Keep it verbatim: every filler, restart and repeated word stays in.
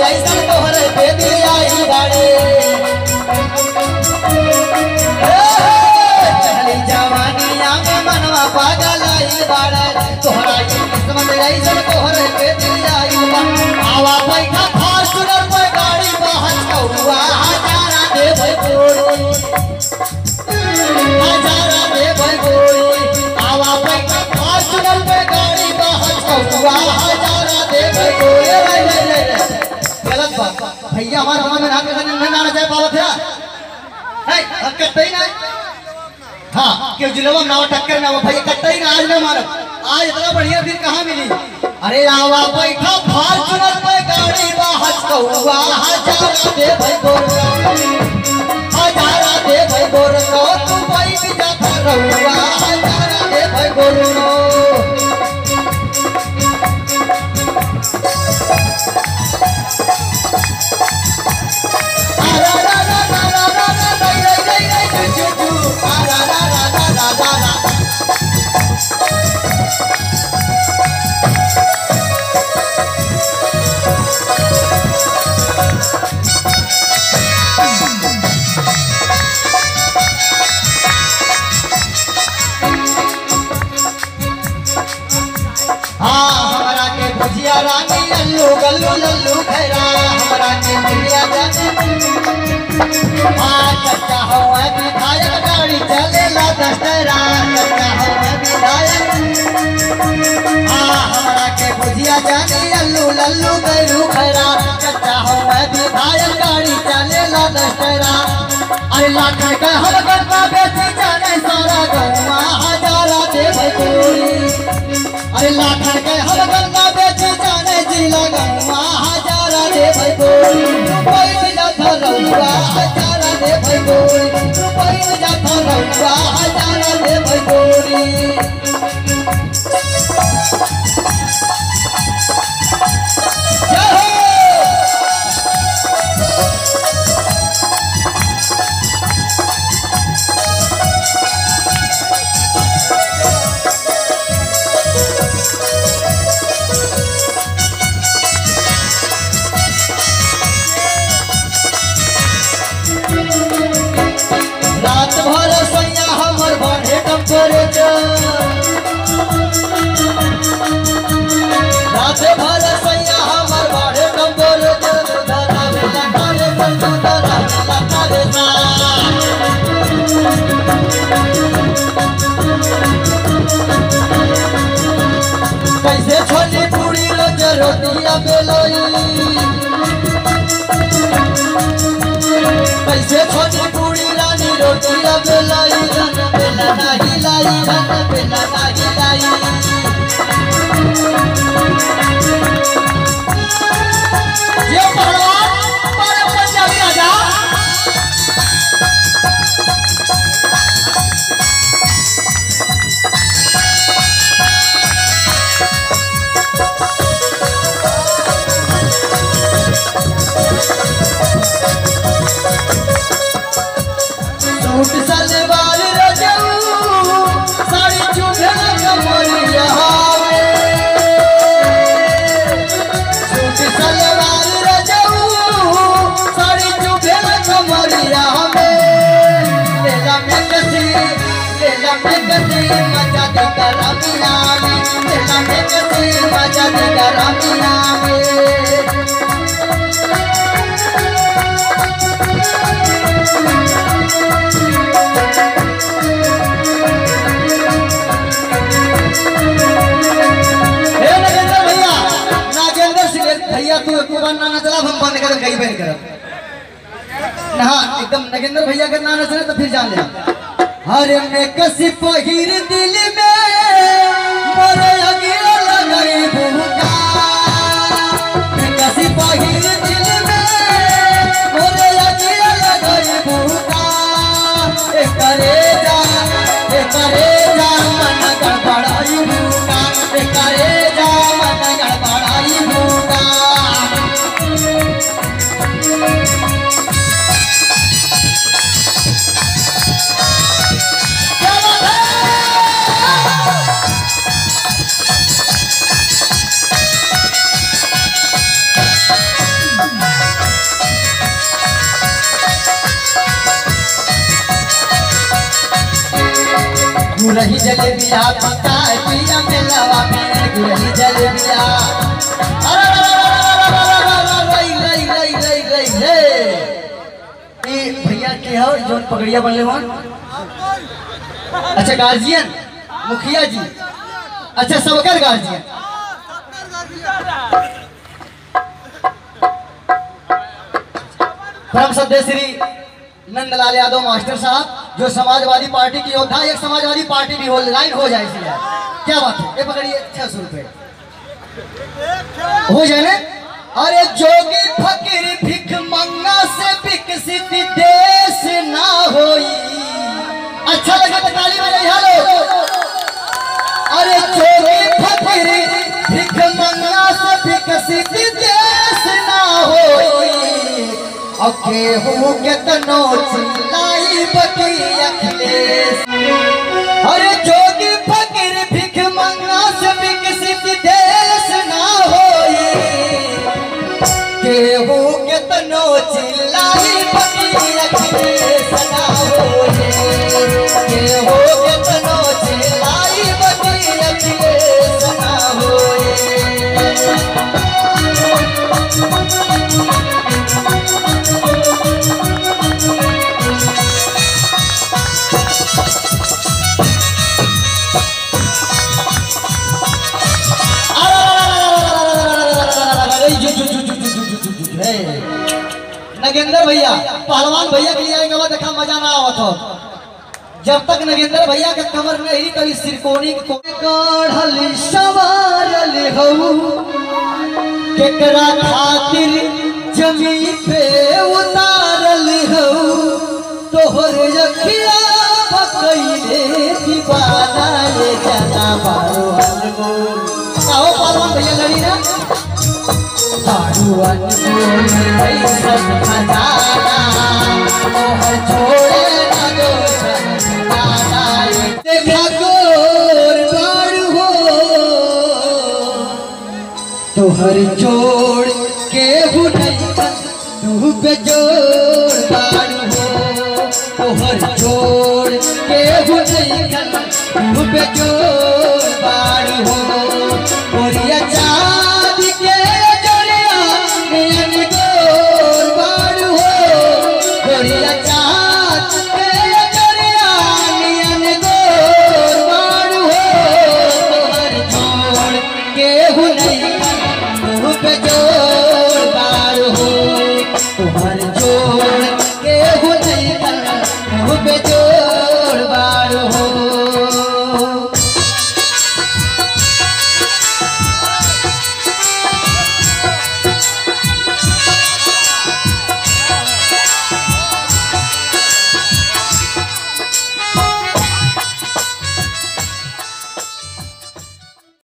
ऐसा तोहर पे दिल आई बाड़े चढ़ली जवानिया में मनवा पागल आई बाड़े तोहरा ये किस्मत ऐसा तोहर पे दिल आई बाड़े आवा बैठा फॉर्च्यूनर पे गाड़ी बहन कौआ हजारा दे भाई कोई हजारा दे भाई कोई आवा बैठा फॉर्च्यूनर पे गाड़ी बहन कौआ हजारा दे भाई कोई गलत बात भैया हमारा हमारे नाम के नहीं ना जाए पावत है नहीं हक कतई ना हां के जिलवा नाव टक्कर में भैया कतई ना आज ना मारो आज इतना बढ़िया दिन कहां मिली अरे आवा बैठा फॉर्च्यूनर पे गाड़ी बहन कौआ हजारा दे भाई कोई हजारा दे भाई गोरनो तू बैठ जा रहुआ हजारा दे भाई गोरनो आरा रा रा रा रा रा रा रे रे रे जू जू आरा रा रा रा रा रा रानी लल्लू गल्लू लल्लू खैरा हमरा के मिलिया जाने हां चचा हवा विधायक गाड़ी चलेला दशहरा चचा हवा विधायक हां हमरा के बुझिया जाने लल्लू लल्लू गल्लू खैरा चचा हवा विधायक गाड़ी चलेला दशहरा अरे लाख का हम गन्ना बेची जाने सारा गन्ना हजारा दे भाई कोई अरे लाख का हम गन्ना बेची जाने जिला गन्ना हजारा दे भाई कोई बैठ जाता रहुआ हजारा दे भाई कोई बैठ जाता रहुआ हजारा दे भाई कोई रात भर सैया हमर बढ़े टेम्परेचर रात भर सैया हमर बढ़े टेम्परेचर धरा वेला करे संतु धरा वेला करे ना कैसे छोली पूरी रोज रोटियां बेलोई कैसे छोली पूरी रानी रोटियां बेलाई रन बेला नहीं लाई रन बेला नहीं लाई ये पहलवान हमारे पंजाबी राजा सूट सलवार रजऊ साड़ी चुभे कमरिया सूट सलवार रजऊ साड़ी चुभे कमरिया लेला में कसी लेला में कसी मजा दे करमिया में लेला में कसी मजा दे करमिया में भैया तू एक बार ना चला हम बंद कर कहीं बंद कर ना एकदम नगेंद्र भैया के ना चले तो फिर जान ले हरे में कसी पहिर दिल में मोरे अगिला लगाई भूखा मैं कसी पहिर दिल में मोरे अगिला लगाई भूखा ए करे जा ए करे जा मन गड़बड़ाई भूखा ए करे जा मन गड़बड़ाई भूखा क्या बात है गुरही जलेबिया पका पिया मेलावा में गुरही जलेबिया भैया के हो जोन पगड़िया बनले वन। अच्छा गार्जियन मुखिया जी, अच्छा सबकर गार्जियन। परम सदस्य श्री नंदलाल यादव मास्टर साहब जो समाजवादी पार्टी की योद्धा, एक समाजवादी पार्टी भी हो लाइन हो जाए इसलिए क्या बात है। ये पकड़िए छह सौ रुपए हो जाए ना। अरे जोगी फकीर भिख मंगा से विकसित देश ना होई। अच्छा लगा तो ताली बजाई हेलो। अरे जोगी फकीर भिख मंगा से विकसित देश ना होई। अके हो के तनो चिल्लाई बकी अखिलेश। अरे जोगी फकीर भिख मंगा से विकसित देश ना होई। के हो के तनो चिल्लाई बकी अखिलेश ना होई। के हो के तनो चिल्लाई बकी अखिलेश ना होई। नगेंद्र भैया पहलवान भैया के लिए आएंगे वो देखा मजा ना आवत हो। जब तक नगेंद्र भैया के कमर में ही कभी सिरकोनी को गढ़ल सवारल हो। केकरा खातिर जमीन पे उतारल हो। तोहर अखिया पकइले दीवाना ये जाना बारो अनमोल। आओ पहलवान भैया लड़ी ना बारो अनमोल ऐसन खजाना। तोहर छोड़े ना दोसर ठिकाना। देखा गोर बारू हो तोहर जोड़ के हुनैकन तू पे जोड़ बारू हो। तोहर जोड़ के हुनैकन तू पे जोड़ बारू हो। गोरिया चाँद के जोड़िया नयन गोर बारू हो। गोरिया चाँद के जोड़िया नयन गोर बारू हो। तोहर जोड़ के हुनैकन तू पे जोड़ बारू हो। तोहर